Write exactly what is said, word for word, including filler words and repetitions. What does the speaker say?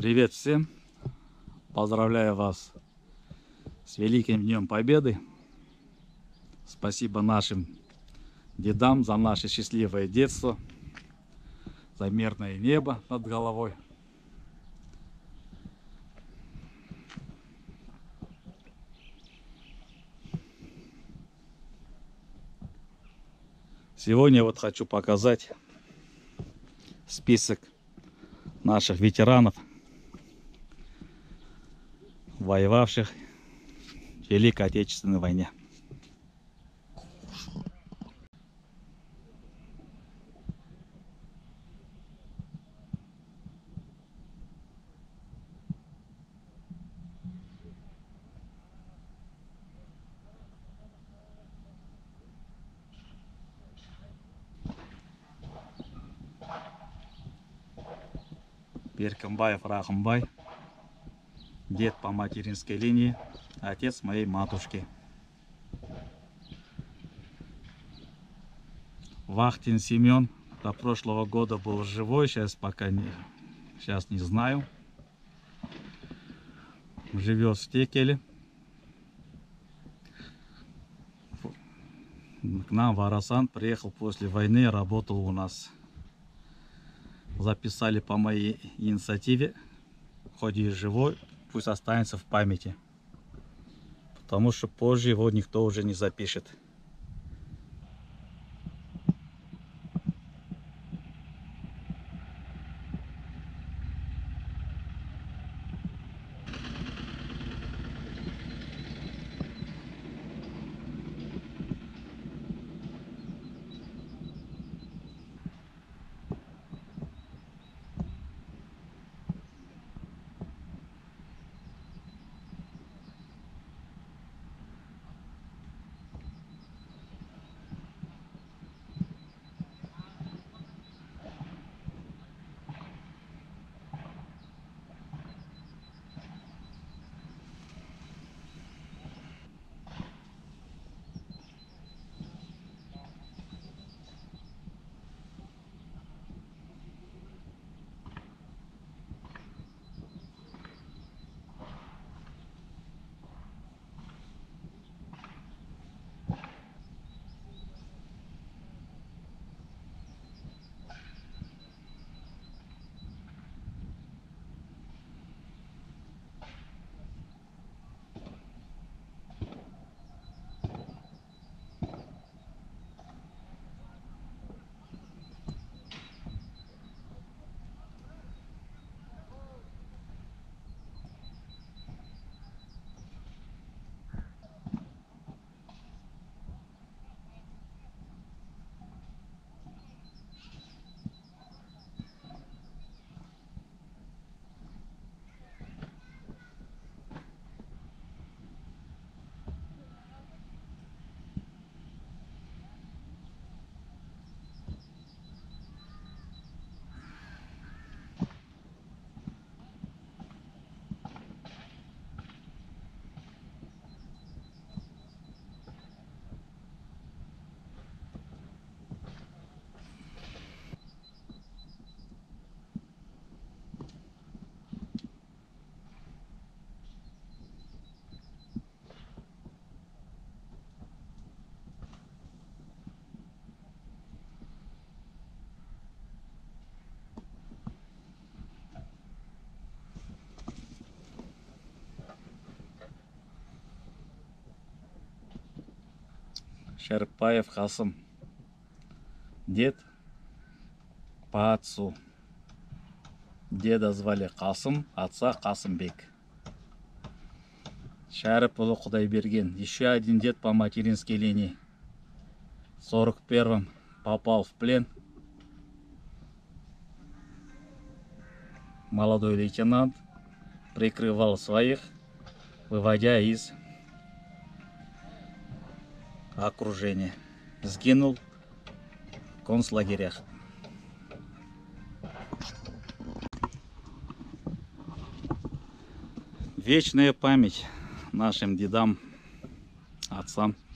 Привет всем! Поздравляю вас с Великим Днем Победы. Спасибо нашим дедам за наше счастливое детство, за мирное небо над головой. Сегодня вот хочу показать список наших ветеранов, воевавших в Великой Отечественной войне. Беркімбаев Рахымбай, дед по материнской линии, отец моей матушки. Вахтин Семен до прошлого года был живой, сейчас пока не, сейчас не знаю. Живет в Текеле. К нам в Орасан приехал после войны, работал у нас. Записали по моей инициативе, хоть и живой, пусть останется в памяти, потому что позже его никто уже не запишет. Шәріпбаев Қасым, дед по отцу. Деда звали Қасым, отца Қасымбек. Шәріпұлы Құдайберген, еще один дед по материнской линии. В сорок первом попал в плен. Молодой лейтенант прикрывал своих, выводя из окружения. Сгинул в концлагерях. Вечная память нашим дедам, отцам.